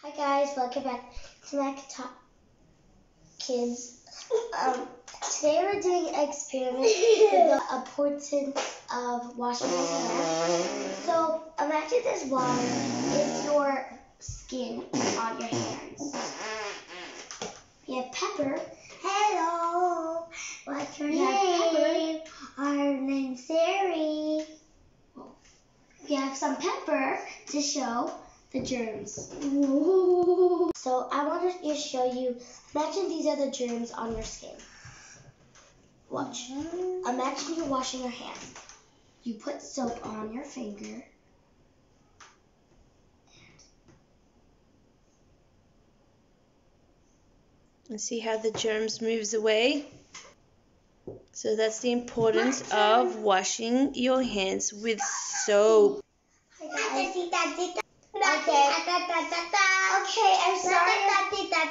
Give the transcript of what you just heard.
Hi guys, welcome back to Mac Talk Kids. Today we're doing an experiment with the importance of washing your hands. So imagine this water is your skin on your hands. We have Pepper. Hello, what's your name? Our name's Sari. We have some pepper to show the germs. Ooh. So I want to show you, imagine these are the germs on your skin. Watch. Imagine you're washing your hands. You put soap on your finger. And see how the germs moves away? So that's the importance of washing your hands with soap. Okay, I'm sorry.